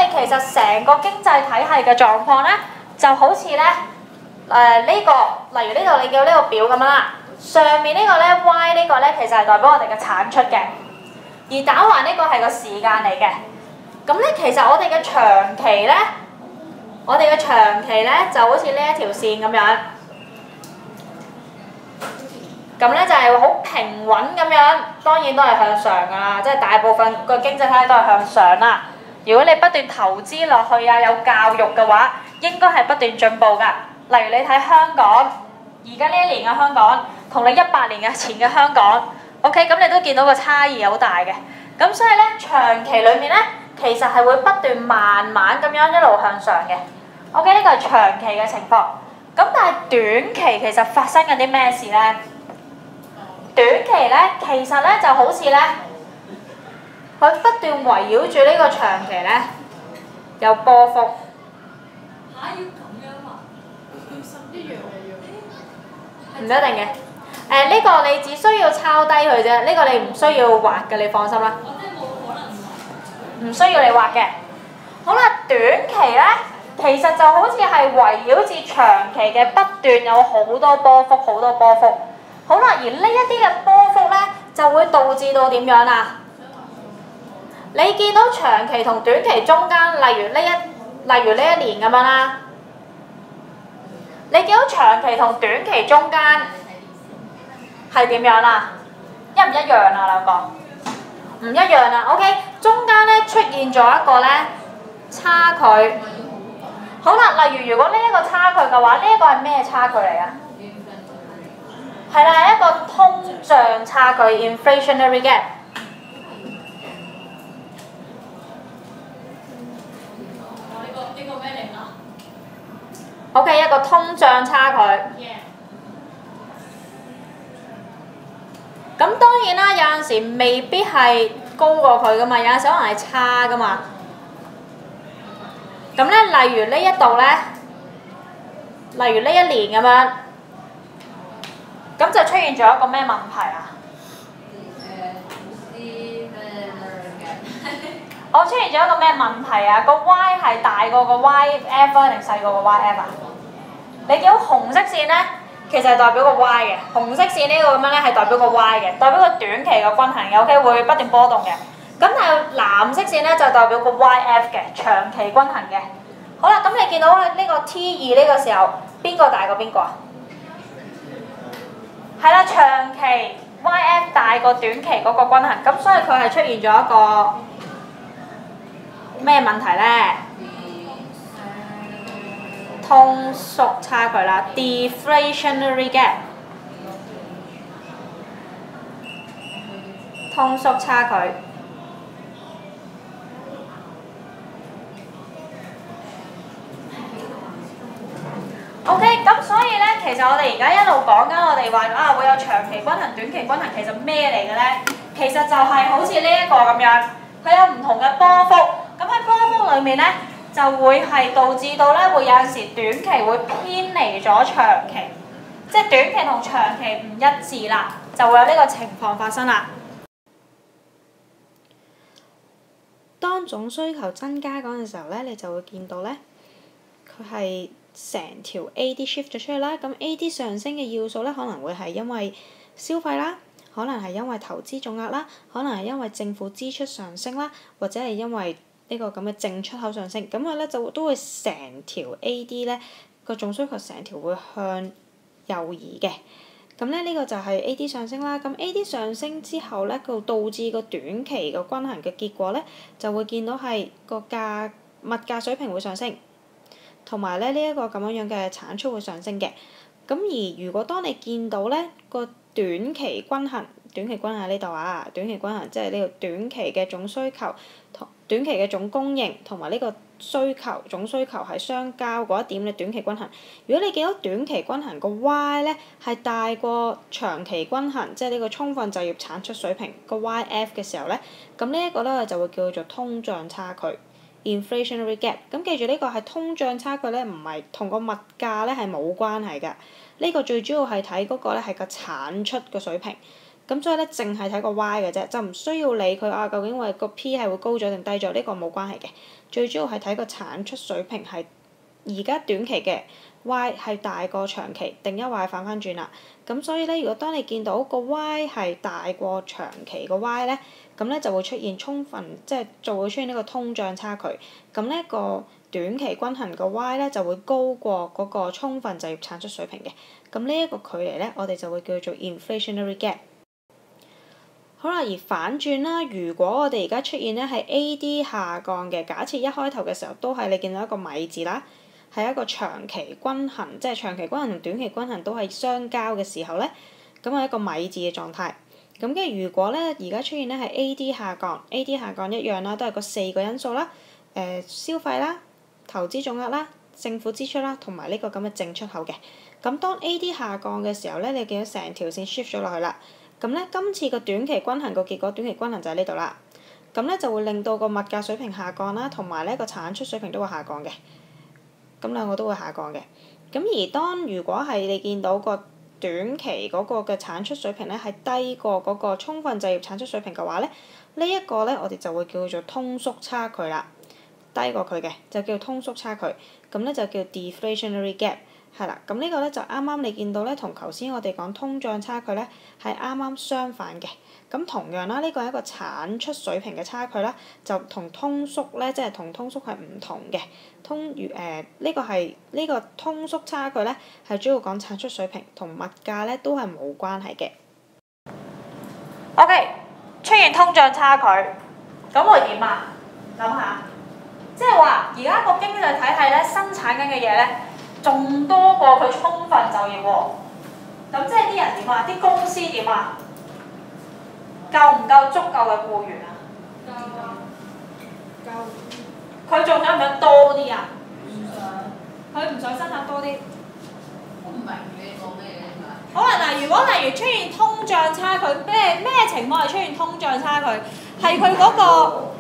哋其實成個經濟體系嘅狀況咧，就好似咧例如呢度你叫呢個表咁樣啦，上面呢個咧 Y 呢個咧其實係代表我哋嘅產出嘅，而打橫呢個係個時間嚟嘅。咁咧其實我哋嘅長期咧，就好似呢一條線咁樣，咁咧就係好平穩咁樣，當然都係向上㗎啦，即係大部分個經濟體都係向上啦。如果你不斷投資落去啊，有教育嘅話，應該係不斷進步㗎。例如你睇香港，而家呢一年嘅香港，同你100年前嘅香港 ，OK， 咁你都見到個差異好大嘅。咁所以咧，長期裏面咧，其實係會不斷慢慢咁樣一路向上嘅。OK， 呢個係長期嘅情況。咁但係短期其實發生緊啲咩事咧？短期咧，其實咧就好似咧，佢不斷圍繞住呢個長期咧，有波幅。 嚇要咁樣啊？一樣唔一定嘅。呢個你只需要抄低佢啫，呢個你唔需要畫嘅，你放心啦。 我真係冇可能畫。 唔需要你畫嘅。好啦，短期咧，其實就好似係圍繞住長期嘅不斷有好多波幅，好多波幅。好啦，而呢一啲嘅波幅咧，就會導致到點樣啊？你見到長期同短期中間，例如呢一年咁樣啦，你見到長期同短期中間係點樣啊？一唔一樣啊？兩個唔一樣啊。OK， 中間咧出現咗一個咧差距。好啦，例如如果呢一個差距嘅話，呢一個係咩差距嚟啊？係啦，係一個通脹差距 （inflationary gap）。 呢個咩嚟啊 OK， 一個通脹差距。咁當然啦，有陣時未必係高過佢噶嘛，有陣時可能係差噶嘛。咁咧，例如呢一度咧，例如呢一年咁樣，咁就出現咗一個咩問題啊？我出現咗一個咩問題啊？個 Y 係大過個 YF 啊，定細過個 YF 啊？你見到紅色線咧，其實係代表個 Y 嘅，紅色線呢個咁樣咧係代表個 Y 嘅，代表個短期嘅均衡嘅 ，OK 會不斷波動嘅。咁但係藍色線咧就代表個 YF 嘅，長期均衡嘅。好啦，咁你見到呢個 T2呢個時候，邊個大過邊個啊？係啦，長期 YF 大過短期嗰個均衡，咁所以佢係出現咗一個咩問題咧？通縮差距啦 ，deflationary gap， 通縮差距。OK， 咁所以咧，其實我哋而家一路講緊，我哋話啊會有長期均衡、短期均衡，其實咩嚟嘅咧？其實就係好似呢一個咁樣，佢有唔同嘅波幅。咁喺波幅裏面咧，就會係導致到咧，會有陣時短期會偏離咗長期，即係短期同長期唔一致啦，就會有呢個情況發生啦。 當總需求增加嗰陣時候咧，你就會見到咧，佢係成條 AD shift 咗出去啦。咁 AD 上升嘅要素咧，可能會係因為消費啦，可能係因為投資總額啦，可能係因為政府支出上升啦，或者係因為呢個咁嘅淨出口上升。咁佢咧就都會成條 AD 咧個總需求成條會向右移嘅。咁咧呢個就係 AD 上升啦。咁 AD 上升之後咧，佢導致個短期個均衡嘅結果咧，就會見到係個物價水平會上升。同埋咧，呢一個咁樣嘅產出會上升嘅。咁而如果當你見到咧個短期均衡喺呢度啊，短期均衡即係呢個短期嘅總需求同短期嘅總供應同埋呢個總需求係相交嗰一點嘅短期均衡。如果你見到短期均衡個 Y 咧係大過長期均衡，即係呢個充分就業產出水平個 YF 嘅時候咧，咁呢一個咧就會叫做通脹差距。inflationary gap， 咁記住呢個係通脹差距咧，唔係同個物價咧係冇關係㗎。呢個最主要係睇嗰個咧係個產出嘅水平。咁咁所以咧，淨係睇個 Y 嘅啫，就唔需要理佢啊究竟話個 P 係會高咗定低咗，呢個冇關係嘅。最主要係睇個產出水平係而家短期嘅 Y 係大過長期，定一話反翻轉啦。咁所以咧，如果當你見到個 Y 係大過長期個 Y 咧，咁咧就會出現充分，即係就會出現呢個通脹差距。咁呢個短期均衡個 Y 咧就會高過嗰個充分就業產出水平嘅。咁呢一個距離咧，我哋就會叫做 inflationary gap。好啦，而反轉啦，如果我哋而家出現咧係 A.D 下降嘅，假設一開頭嘅時候都係你見到一個米字啦，係一個長期均衡，即係長期均衡同短期均衡都係相交嘅時候咧，咁係一個米字嘅狀態。咁跟住如果咧而家出現咧係 A.D 下降，A.D 下降一樣啦，都係個4個因素啦，消費啦、投資總額啦、政府支出啦，同埋呢個咁嘅淨出口嘅。咁當 A.D 下降嘅時候咧，你見到成條線 shift 咗落去啦。咁咧，今次個短期均衡個結果，短期均衡就喺呢度啦。咁咧就會令到個物價水平下降啦，同埋咧個產出水平都會下降嘅。咁兩個都會下降嘅。咁而當如果係你見到個短期嗰個嘅產出水平咧係低過嗰個充分就業產出水平嘅話咧，呢一個咧我哋就會叫做通縮差距啦。低過佢嘅就叫通縮差距，咁咧就叫 deflationary gap。係啦，咁呢個咧就啱啱你見到咧，同頭先我哋講通脹差距咧係啱啱相反嘅。咁同樣啦，呢個係一個產出水平嘅差距啦，就同通縮咧，即係同通縮係唔同嘅。呢個通縮差距咧係主要講產出水平，同物價咧都係冇關係嘅。 OK， 出現通脹差距，咁會點啊？諗下，即係話而家個經濟體系咧生產緊嘅嘢咧，仲多過佢充分就業喎，咁即係啲人點啊？啲公司點啊？夠唔夠足夠嘅僱員啊？夠。佢仲想唔想多啲啊？唔想。佢唔想生產多啲。 我唔明你講咩嘢。 好啦，嗱，如果例如出現通脹差距，咩情況係出現通脹差距？係佢嗰個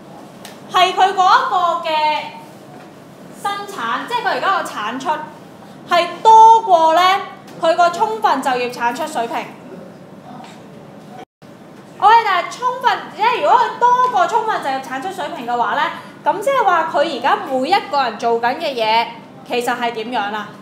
嘅生產，即係佢而家個產出係多過咧佢個充分就業產出水平。OK， 但係充分即係如果佢多過充分就業產出水平嘅話咧，咁即係話佢而家每一個人做緊嘅嘢其實係點樣啊？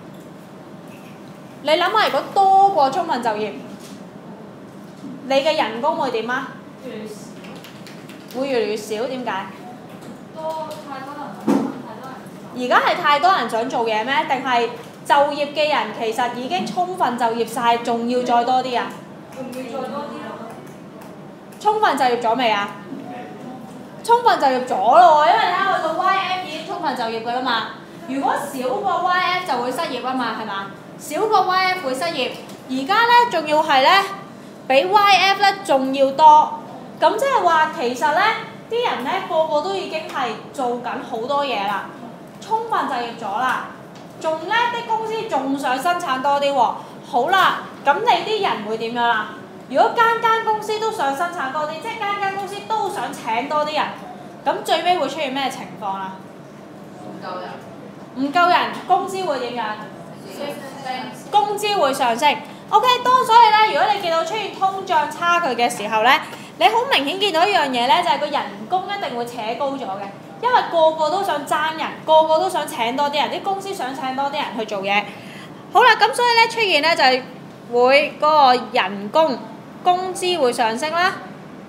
你諗下，如果多過充分就業，你嘅人工會點啊？ 越嚟越少。 會越嚟越少，點解？ 太多人。 而家係太多人想做嘢咩？定係就業嘅人其實已經充分就業晒，仲要再多啲啊？ 仲要再多啲咯。 充分就業咗未啊？充分就業咗咯喎，因為睇下佢個 YF 已經充分就業㗎啦嘛。如果少過 YF 就會失業啊嘛，係嘛？少過 YF 會失業，而家咧仲要係咧比 YF 咧仲要多，咁即係話其實咧啲人咧個個都已經係做緊好多嘢啦。充分就業咗啦，仲咧啲公司仲想生產多啲喎。好啦，咁你啲人會點樣啊？如果間公司都想生產多啲，即係間公司都想請多啲人，咁最尾會出現咩情況啊？ 唔夠人。 唔夠人，工資會點樣？工資會上升。OK， 所以咧，如果你見到出現通脹差距嘅時候咧，你好明顯見到一樣嘢咧，就係個人工一定會扯高咗嘅。因為個個都想爭人，個個都想請多啲人，啲公司想請多啲人去做嘢。好啦，咁所以咧出現咧就係會嗰個人工資會上升啦。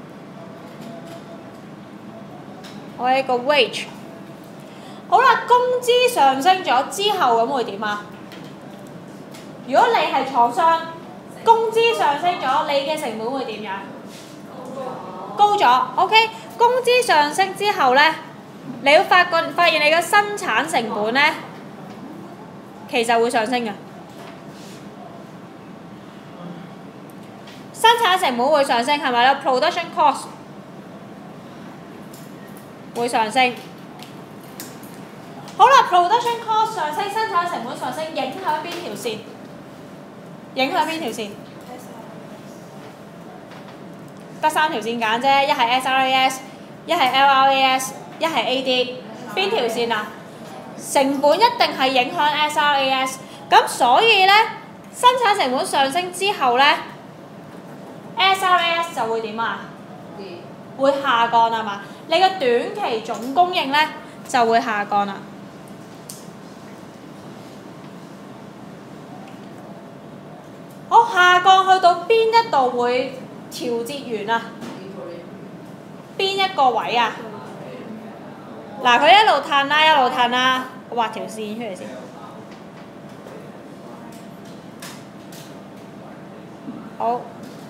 我係個 wage。好啦，工資上升咗之後咁會點啊？如果你係廠商，工資上升咗，你嘅成本會點樣？高咗。OK， 工資上升之後咧。你會發現你嘅生產成本咧，其實會上升嘅。生產成本會上升係咪咧 ？Production cost 會上升。好啦 ，production cost 上升，生產成本上升，影響邊條線？影響邊條線？得3條線揀啫，一係 SRAS， 一係 LRAS。一係 AD， 邊條線啊？成本一定係影響 SRAS， 咁所以咧生產成本上升之後咧， SRAS 就會點啊？會下降係嘛？你嘅短期總供應咧就會下降啦。好，下降去到邊一度會調節完啊？邊一個位啊？嗱，佢一路褪啦，一路褪啦，我畫條線出嚟先。好。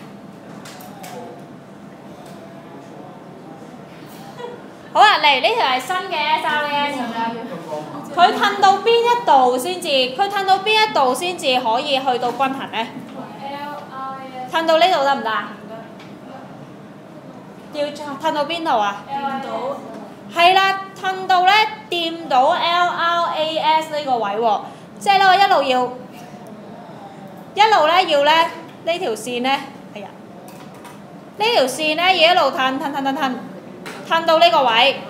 好啦，嚟呢條係新嘅 SRAS 咁樣，佢褪到邊一度先至？佢褪到邊一度先至可以去到均衡咧？褪到呢度得唔得啊？要褪到邊度啊？ 掂到。 係啦，褪到咧掂到 LRAS 呢個位喎，即係咧我一路要咧呢條線咧，係啊，呢條線咧要一路褪到呢個位，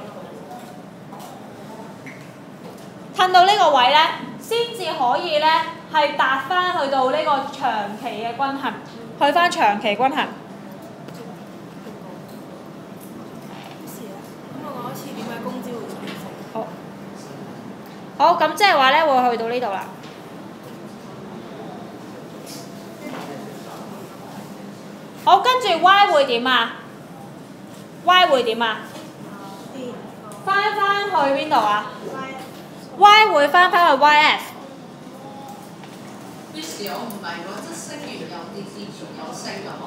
褪到呢個位咧，先至可以咧係達翻去到呢個長期嘅均衡，去翻長期均衡。好，咁即係話咧會去到呢度啦。好，跟住 Y 會點啊 ？Y 會點啊？翻去邊度啊 ？Y 會翻去 YF。 啲時我唔係喎，即係升完又跌，跌完又升咁。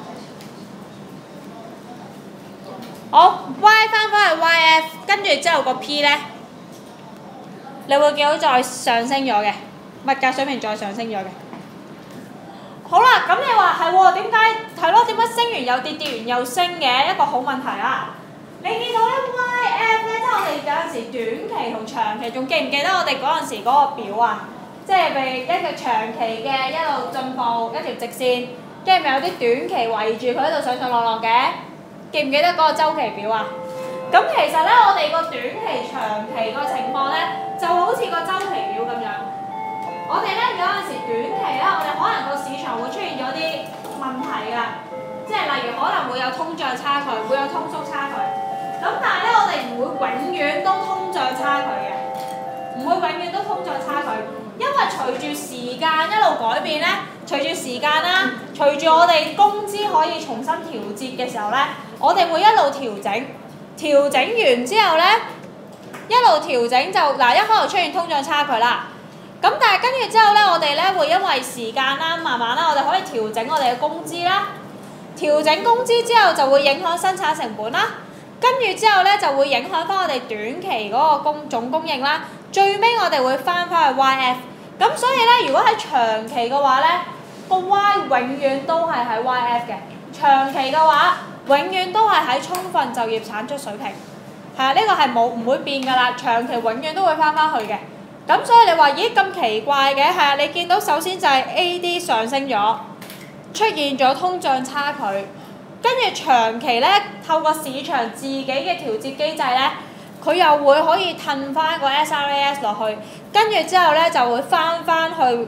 好 ，Y 翻去 YF， 跟住之後個 P 咧。你會見到再上升咗嘅，物價水平再上升咗嘅。好啦，咁你話係喎？點解係咯？點解升完又跌，跌完又升嘅？一個好問題啦。你見到咧 YF 咧，即係我哋有陣時短期同長期，仲記唔記得我哋嗰陣時嗰個表啊？即係譬如一個長期嘅一路進步一條直線，跟住咪有啲短期圍住佢喺度上上落落嘅。記唔記得嗰個週期表啊？咁其實咧，我哋個短期、長期個情況咧，就好似個週期表咁樣。我哋咧有陣時短期咧，我哋可能個市場會出現咗啲問題㗎，即係例如可能會有通脹差距，會有通縮差距。咁但係咧，我哋唔會永遠都通脹差距嘅，唔會永遠都通脹差距，因為隨住時間一路改變咧，隨住時間啦，隨住我哋工資可以重新調節嘅時候咧，我哋會一路調整。調整完之後咧，一路調整就嗱，一開頭出現通脹差距啦。咁但係跟住之後咧，我哋咧會因為時間啦，慢慢啦，我哋可以調整我哋嘅工資啦。調整工資之後就會影響生產成本啦。跟住之後咧就會影響翻我哋短期嗰個總供應啦。最尾我哋會翻去 YF。咁所以咧，如果喺長期嘅話咧，個 Y 永遠都係喺 YF 嘅。長期嘅話，永遠都係喺充分就業產出水平，係啊，呢個係唔會變㗎啦，長期永遠都會翻去嘅。咁所以你話咦咁奇怪嘅，係啊，你見到首先就係 AD 上升咗，出現咗通脹差距，跟住長期咧透過市場自己嘅調節機制咧，佢又會可以褪翻個 SRAS 落去，跟住之後咧就會翻去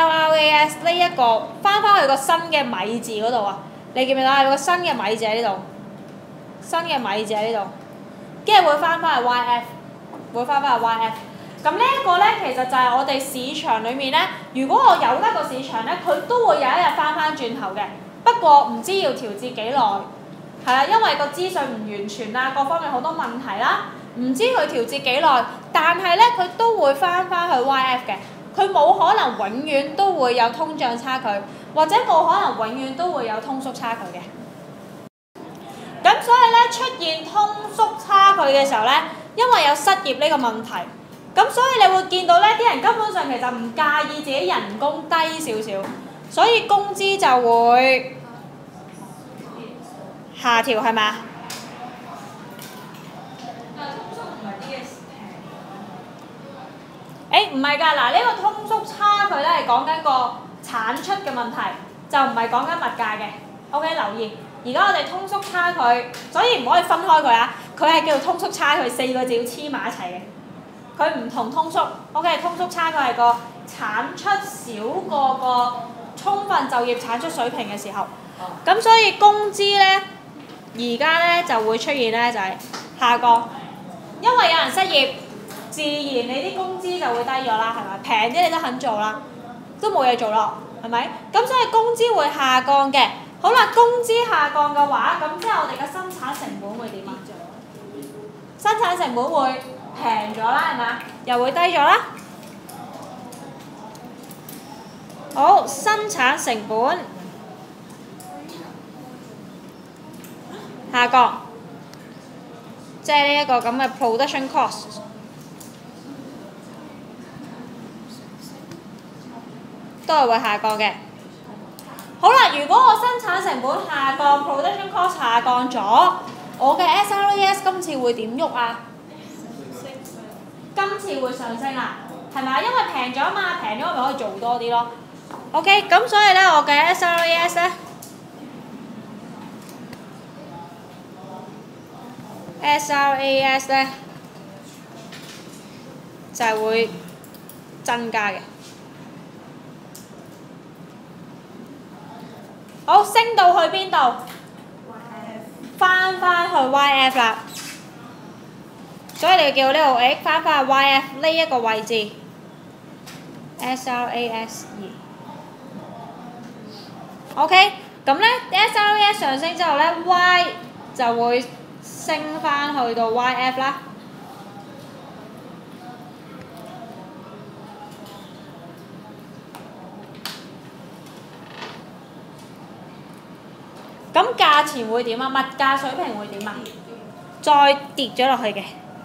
LRAS 呢一個翻去個新嘅米字嗰度啊。你記唔記得有個新嘅米字喺呢度？新嘅米字喺呢度，跟住會翻去 YF， 會翻去 YF。咁呢一個咧，其實就係我哋市場裡面咧，如果我有得個市場咧，佢都會有一日翻轉頭嘅。不過唔知要調節幾耐，係啊，因為個資訊唔完全啊，各方面好多問題啦，唔知佢調節幾耐，但係咧佢都會翻去 YF 嘅。佢冇可能永遠都會有通脹差距，或者冇可能永遠都會有通縮差距嘅。咁所以咧出現通縮差距嘅時候咧，因為有失業呢個問題，咁所以你會見到咧啲人根本上其實唔介意自己人工低少少，所以工資就會下調係咪啊？唔係㗎，嗱呢個通縮差距咧係講緊個產出嘅問題，就唔係講緊物價嘅。OK， 留意，而家我哋通縮差距，所以唔可以分開佢啊。佢係叫做通縮差距，4個字要黐埋一齊嘅。佢唔同通縮。OK， 通縮差距係個產出少過個充分就業產出水平嘅時候。 咁所以工資咧，而家咧就會出現咧就係下降，因為有人失業，自然你啲工資就會低咗啦，係咪？平啲你都肯做啦，都冇嘢做咯，係咪？咁所以工資會下降嘅。好啦，工資下降嘅話，咁即係我哋嘅生產成本會點啊？生產成本會平咗啦，係咪？又會低咗啦。好，生產成本下降，即係呢一個咁嘅 production cost 都係會下降嘅。好啦，如果我生產成本下降 ，production cost 下降咗，我嘅 SRAS 今次會點喐啊？今次會上升啦，係咪？因為平咗嘛，平咗咪可以做多啲咯。OK， 咁所以咧，我嘅 SRAS 咧 ，SRAS 咧就係會增加嘅。好，升到去邊度？翻去 YF 啦。所以你叫呢度 X 翻去 YF 呢一個位置 ，SRAS 2。OK， 咁咧 SRAS 上升之後咧 ，Y 就會升翻去到 YF 啦。咁價錢會點啊？物價水平會點啊？再跌咗落去嘅。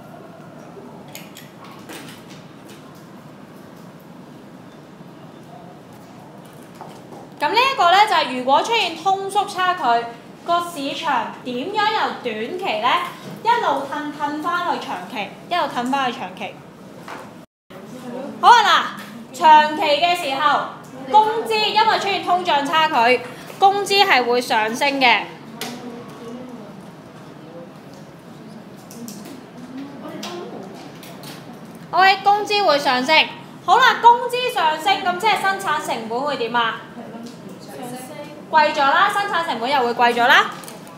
咁呢一個咧就係如果出現通縮差距，個市場點樣由短期咧一路褪翻去長期，一路褪翻去長期。好啊嗱，長期嘅時候，工資因為出現通脹差距，工資係會上升嘅。OK， 工資會上升。好啦，工資上升，咁即係生產成本會點啊？貴咗啦，生產成本又會貴咗啦。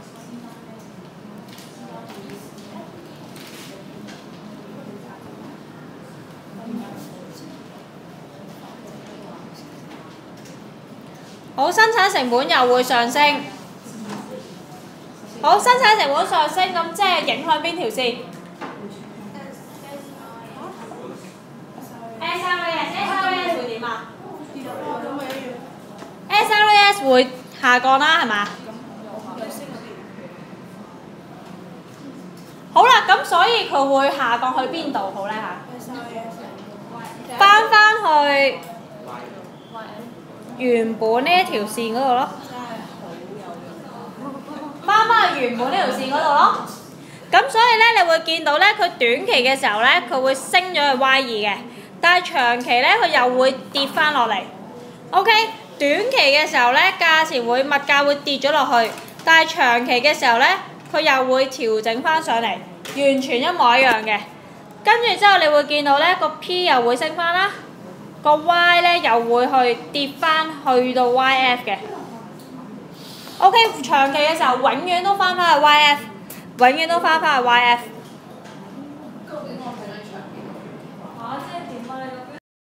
好，生產成本又會上升。好，生產成本上升，咁即係影響邊條線？SRAS 會點啊？SRAS 會下降啦，係嘛？好啦，咁所以佢會下降去邊度好咧嚇？翻去原本呢一條線嗰度咯。翻去原本呢條線嗰度咯。咁所以咧，你會見到咧，佢短期嘅時候咧，佢會升咗去 Y2嘅，但係長期咧，佢又會跌翻落嚟。OK， 短期嘅時候咧，物價會跌咗落去，但係長期嘅時候咧，佢又會調整翻上嚟，完全一模一樣嘅。跟住之後，你會見到咧個 P 又會升翻啦，個 Y 咧又會去跌翻去到 YF 嘅。OK， 長期嘅時候永遠都翻去 YF， 永遠都翻去 YF。